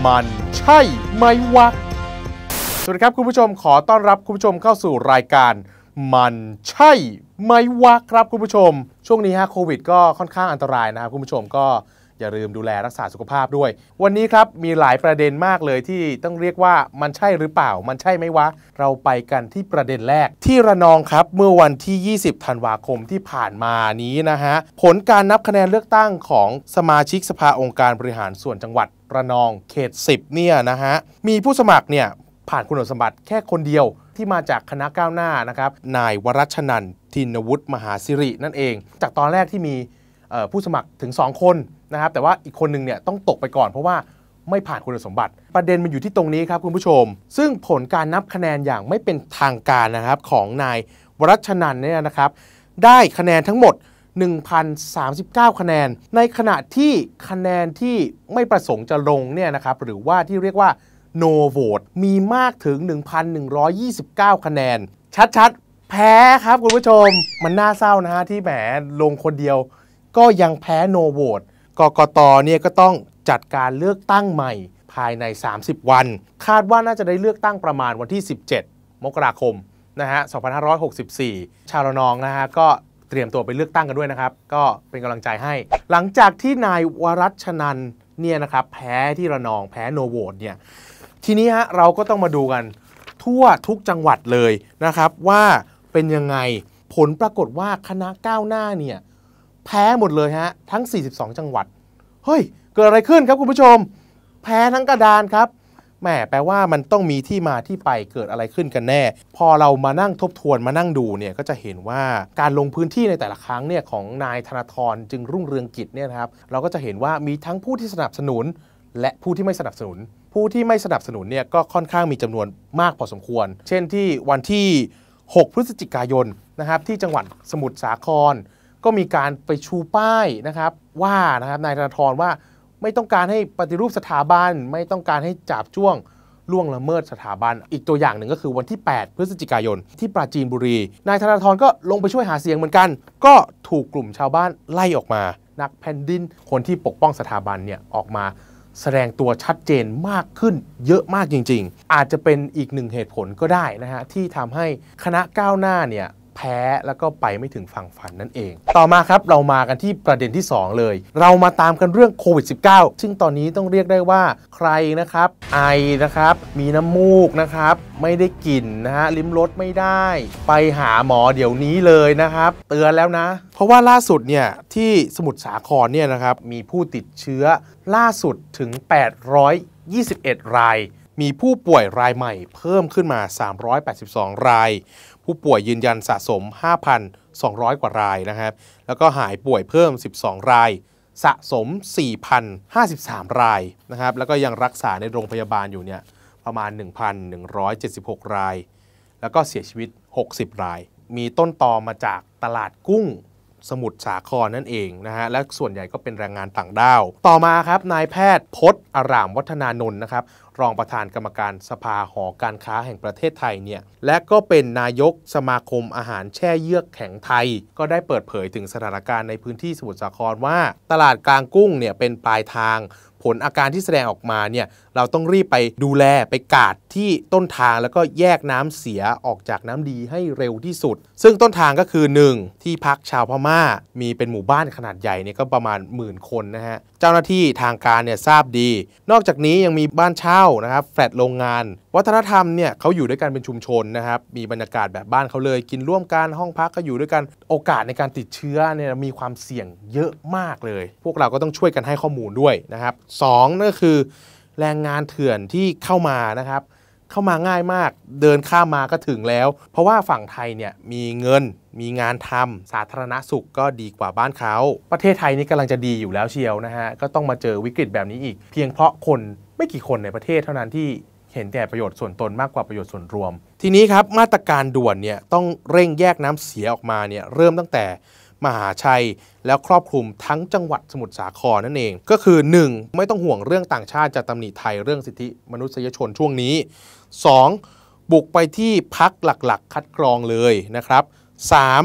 มันใช่ไหมวะสวัสดีครับคุณผู้ชมขอต้อนรับคุณผู้ชมเข้าสู่รายการมันใช่ไหมวะครับคุณผู้ชมช่วงนี้โควิดก็ค่อนข้างอันตรายนะครับคุณผู้ชมก็อย่าลืมดูแลรักษาสุขภาพด้วยวันนี้ครับมีหลายประเด็นมากเลยที่ต้องเรียกว่ามันใช่หรือเปล่ามันใช่ไหมวะเราไปกันที่ประเด็นแรกที่ระนองครับเมื่อวันที่20ธันวาคมที่ผ่านมานี้นะฮะผลการนับคะแนนเลือกตั้งของสมาชิกสภาองค์การบริหารส่วนจังหวัดระนองเขต10เนี่ยนะฮะมีผู้สมัครเนี่ยผ่านคุณสมบัติแค่คนเดียวที่มาจากคณะก้าวหน้านะครับนายวรัชนันท์ทินวุฒิมหาสิรินั่นเองจากตอนแรกที่มีผู้สมัครถึง2คนนะครับแต่ว่าอีกคนหนึ่งเนี่ยต้องตกไปก่อนเพราะว่าไม่ผ่านคุณสมบัติประเด็นมันอยู่ที่ตรงนี้ครับคุณผู้ชมซึ่งผลการนับคะแนนอย่างไม่เป็นทางการนะครับของนายวรัชนันท์เนี่ยนะครับได้คะแนนทั้งหมด 1,039 คะแนนในขณะที่คะแนนที่ไม่ประสงค์จะลงเนี่ยนะครับหรือว่าที่เรียกว่า no vote มีมากถึง 1,129 คะแนนชัดๆแพ้ครับคุณผู้ชมมันน่าเศร้านะฮะที่แหมลงคนเดียวก็ยังแพ้ no vote กกต.เนี่ยก็ต้องจัดการเลือกตั้งใหม่ภายใน30วันคาดว่าน่าจะได้เลือกตั้งประมาณวันที่17มกราคมนะฮะ2564ชาวระนองนะฮะก็เตรียมตัวไปเลือกตั้งกันด้วยนะครับก็เป็นกำลังใจให้หลังจากที่นายวรัชนันท์เนี่ยนะครับแพ้ที่ระนองแพ้ no vote เนี่ยทีนี้ฮะเราก็ต้องมาดูกันทั่วทุกจังหวัดเลยนะครับว่าเป็นยังไงผลปรากฏว่าคณะก้าวหน้าเนี่ยแพ้หมดเลยฮะทั้ง42จังหวัดเฮ้ยเกิดอะไรขึ้นครับคุณผู้ชมแพ้ทั้งกระดานครับแหมแปลว่ามันต้องมีที่มาที่ไปเกิดอะไรขึ้นกันแน่พอเรามานั่งทบทวนมานั่งดูเนี่ยก็จะเห็นว่าการลงพื้นที่ในแต่ละครั้งเนี่ยของนายธนาธรจึงรุ่งเรืองกิจเนี่ยนะครับเราก็จะเห็นว่ามีทั้งผู้ที่สนับสนุนและผู้ที่ไม่สนับสนุนผู้ที่ไม่สนับสนุนเนี่ยก็ค่อนข้างมีจำนวนมากพอสมควรเช่นที่วันที่6พฤศจิกายนนะครับที่จังหวัดสมุทรสาครก็มีการไปชูป้ายนะครับว่านะครับนายธนาธรว่าไม่ต้องการให้ปฏิรูปสถาบันไม่ต้องการให้จาบจ้วงล่วงละเมิดสถาบันอีกตัวอย่างหนึ่งก็คือวันที่8พฤศจิกายนที่ปราจีนบุรีนายธนาธรก็ลงไปช่วยหาเสียงเหมือนกันก็ถูกกลุ่มชาวบ้านไล่ออกมานักแผ่นดินคนที่ปกป้องสถาบันเนี่ยออกมาแสดงตัวชัดเจนมากขึ้นเยอะมากจริงๆอาจจะเป็นอีกหนึ่งเหตุผลก็ได้นะฮะที่ทำให้คณะก้าวหน้าเนี่ยแพ้แล้วก็ไปไม่ถึงฝั่งฝันนั่นเองต่อมาครับเรามากันที่ประเด็นที่2เลยเรามาตามกันเรื่องโควิด -19 ซึ่งตอนนี้ต้องเรียกได้ว่าใครนะครับไอนะครับมีน้ำมูกนะครับไม่ได้กลิ่นนะฮะลิ้มรสไม่ได้ไปหาหมอเดี๋ยวนี้เลยนะครับเตือนแล้วนะเพราะว่าล่าสุดเนี่ยที่สมุทรสาครเนี่ยนะครับมีผู้ติดเชื้อล่าสุดถึง821รายมีผู้ป่วยรายใหม่เพิ่มขึ้นมา382รายผู้ป่วยยืนยันสะสม 5,200 กว่ารายนะครับแล้วก็หายป่วยเพิ่ม12รายสะสม 4,053 รายนะครับแล้วก็ยังรักษาในโรงพยาบาลอยู่เนี่ยประมาณ 1,176 รายแล้วก็เสียชีวิต60รายมีต้นตอมาจากตลาดกุ้งสมุทรสาครนั่นเองนะฮะและส่วนใหญ่ก็เป็นแรงงานต่างด้าวต่อมาครับนายแพทย์พจน์อร่ามวัฒนานนท์นะครับรองประธานกรรมการสภาหอการค้าแห่งประเทศไทยเนี่ยและก็เป็นนายกสมาคมอาหารแช่เยือกแข็งไทยก็ได้เปิดเผยถึงสถานการณ์ในพื้นที่สมุทรสาครว่าตลาดกลางกุ้งเนี่ยเป็นปลายทางผลอาการที่แสดงออกมาเนี่ยเราต้องรีบไปดูแลไปกาดที่ต้นทางแล้วก็แยกน้ำเสียออกจากน้ำดีให้เร็วที่สุดซึ่งต้นทางก็คือ1ที่พักชาวพม่ามีเป็นหมู่บ้านขนาดใหญ่เนี่ยก็ประมาณ10,000 คนนะฮะเจ้าหน้าที่ทางการเนี่ยทราบดีนอกจากนี้ยังมีบ้านเช่านะครับแฟลตโรงงานวัฒนธรรมเนี่ยเขาอยู่ด้วยกันเป็นชุมชนนะครับมีบรรยากาศแบบบ้านเขาเลยกินร่วมกันห้องพักก็อยู่ด้วยกันโอกาสในการติดเชื้อเนี่ยมีความเสี่ยงเยอะมากเลยพวกเราก็ต้องช่วยกันให้ข้อมูลด้วยนะครับ2นั่นก็คือแรงงานเถื่อนที่เข้ามานะครับเข้ามาง่ายมากเดินข้ามมาก็ถึงแล้วเพราะว่าฝั่งไทยเนี่ยมีเงินมีงานทำสาธารณสุขก็ดีกว่าบ้านเขาประเทศไทยนี่กำลังจะดีอยู่แล้วเชียวนะฮะก็ต้องมาเจอวิกฤตแบบนี้อีกเพียงเพราะคนไม่กี่คนในประเทศเท่านั้นที่เห็นแต่ประโยชน์ส่วนตนมากกว่าประโยชน์ส่วนรวมทีนี้ครับมาตรการด่วนเนี่ยต้องเร่งแยกน้ำเสียออกมาเนี่ยเริ่มตั้งแต่มหาชัยแล้วครอบคลุมทั้งจังหวัดสมุทรสาครนั่นเองก็คือ 1. ไม่ต้องห่วงเรื่องต่างชาติจะตำหนิไทยเรื่องสิทธิมนุษยชนช่วงนี้ 2. บุกไปที่พักหลักๆคัดกรองเลยนะครับ 3.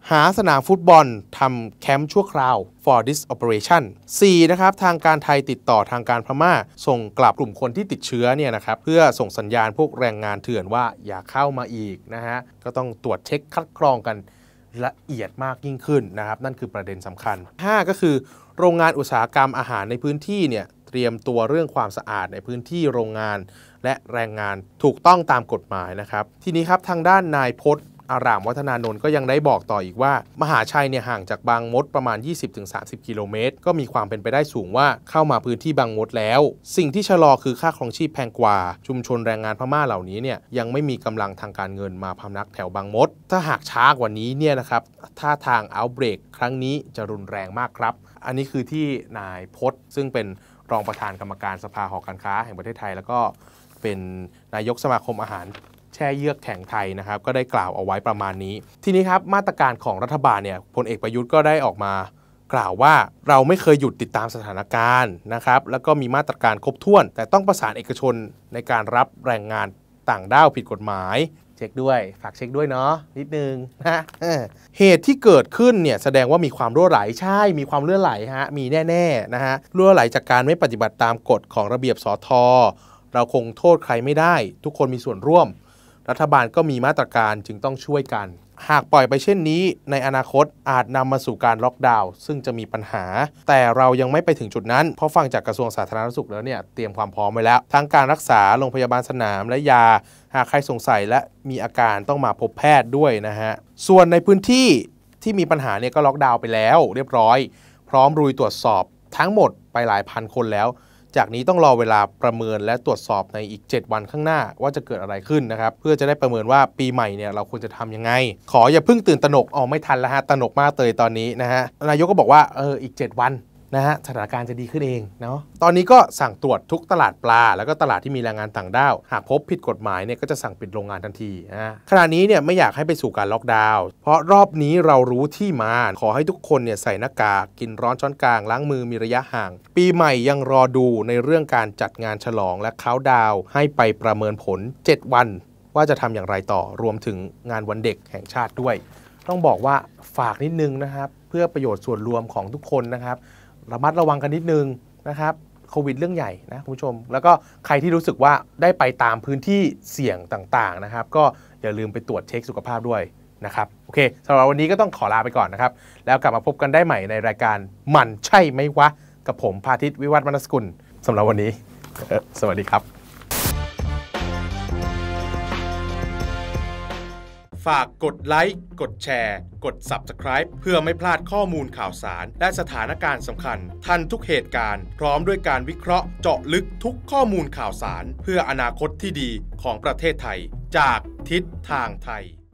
หาสนามฟุตบอลทำแคมป์ชั่วคราว for this operation 4. นะครับทางการไทยติดต่อทางการพม่าส่งกลับกลุ่มคนที่ติดเชื้อเนี่ยนะครับเพื่อส่งสัญญาณพวกแรงงานเถื่อนว่าอย่าเข้ามาอีกนะฮะก็ต้องตรวจเช็คคัดกรองกันละเอียดมากยิ่งขึ้นนะครับนั่นคือประเด็นสำคัญ 5. ก็คือโรงงานอุตสาหกรรมอาหารในพื้นที่เนี่ยเตรียมตัวเรื่องความสะอาดในพื้นที่โรงงานและแรงงานถูกต้องตามกฎหมายนะครับทีนี้ครับทางด้านนายพจน์อารามวัฒนานนท์ก็ยังได้บอกต่ออีกว่ามหาชัยเนี่ยห่างจากบางมดประมาณ 20-30 กิโลเมตรก็มีความเป็นไปได้สูงว่าเข้ามาพื้นที่บางมดแล้วสิ่งที่ชะลอคือค่าครองชีพแพงกว่าชุมชนแรงงานพม่าเหล่านี้เนี่ยยังไม่มีกำลังทางการเงินมาพำนักแถวบางมดถ้าหากช้ากว่านี้เนี่ยนะครับท่าทางเอาท์เบรกครั้งนี้จะรุนแรงมากครับอันนี้คือที่นายพจน์ซึ่งเป็นรองประธานกรรมการสภาหอการค้าแห่งประเทศไทยแล้วก็เป็นนายกสมาคมอาหารแช่เยือกแข็งไทยนะครับก็ได้กล่าวเอาไว้ประมาณนี้ทีนี้ครับมาตรการของรัฐบาลเนี่ยพลเอกประยุทธ์ก็ได้ออกมากล่าวว่าเราไม่เคยหยุดติดตามสถานการณ์นะครับแล้วก็มีมาตรการครบถ้วนแต่ต้องประสานเอกชนในการรับแรงงานต่างด้าวผิดกฎหมายเช็คด้วยฝากเช็คด้วยเนาะนิดนึงนะเหตุที่เกิดขึ้นเนี่ยแสดงว่ามีความรั่วไหลใช่มีความรั่วไหลฮะมีแน่ๆนะฮะรั่วไหลจากการไม่ปฏิบัติตามกฎของระเบียบสท.เราคงโทษใครไม่ได้ทุกคนมีส่วนร่วมรัฐบาลก็มีมาตรการจึงต้องช่วยกันหากปล่อยไปเช่นนี้ในอนาคตอาจนำมาสู่การล็อกดาวน์ซึ่งจะมีปัญหาแต่เรายังไม่ไปถึงจุดนั้นเพราะฟังจากกระทรวงสาธารณสุขแล้วเนี่ยเตรียมความพร้อมไว้แล้วทั้งการรักษาโรงพยาบาลสนามและยาหากใครสงสัยและมีอาการต้องมาพบแพทย์ด้วยนะฮะส่วนในพื้นที่ที่มีปัญหาเนี่ยก็ล็อกดาวน์ไปแล้วเรียบร้อยพร้อมลุยตรวจสอบทั้งหมดไปหลายพันคนแล้วจากนี้ต้องรอเวลาประเมินและตรวจสอบในอีก7วันข้างหน้าว่าจะเกิดอะไรขึ้นนะครับเพื่อจะได้ประเมินว่าปีใหม่เนี่ยเราควรจะทำยังไงขออย่าเพิ่งตื่นตระหนกไม่ทันแล้วฮะตระหนกมากเลยตอนนี้นะฮะนายกก็บอกว่าอีก7วันนะฮะสถานการณ์จะดีขึ้นเองเนาะตอนนี้ก็สั่งตรวจทุกตลาดปลาแล้วก็ตลาดที่มีแรงงานต่างด้าวหากพบผิดกฎหมายเนี่ยก็จะสั่งปิดโรงงานทันทีขณะนี้เนี่ยไม่อยากให้ไปสู่การล็อกดาวน์เพราะรอบนี้เรารู้ที่มาขอให้ทุกคนเนี่ยใส่หน้ากากกินร้อนช้อนกลางล้างมือมีระยะห่างปีใหม่ยังรอดูในเรื่องการจัดงานฉลองและเค้าดาวน์ให้ไปประเมินผล7วันว่าจะทำอย่างไรต่อรวมถึงงานวันเด็กแห่งชาติด้วยต้องบอกว่าฝากนิดนึงนะครับเพื่อประโยชน์ส่วนรวมของทุกคนนะครับระมัดระวังกันนิดนึงนะครับโควิดเรื่องใหญ่นะคุณผู้ชมแล้วก็ใครที่รู้สึกว่าได้ไปตามพื้นที่เสี่ยงต่างๆนะครับก็อย่าลืมไปตรวจเช็คสุขภาพด้วยนะครับโอเคสำหรับวันนี้ก็ต้องขอลาไปก่อนนะครับแล้วกลับมาพบกันได้ใหม่ในรายการมันใช่ไหมวะกับผมพาทิตย์วิวัฒน์วรรณสกุลสำหรับวันนี้สวัสดีครับฝากกดไลค์กดแชร์กด Subscribe เพื่อไม่พลาดข้อมูลข่าวสารและสถานการณ์สำคัญทันทุกเหตุการณ์พร้อมด้วยการวิเคราะห์เจาะลึกทุกข้อมูลข่าวสารเพื่ออนาคตที่ดีของประเทศไทยจากทิศทางไทย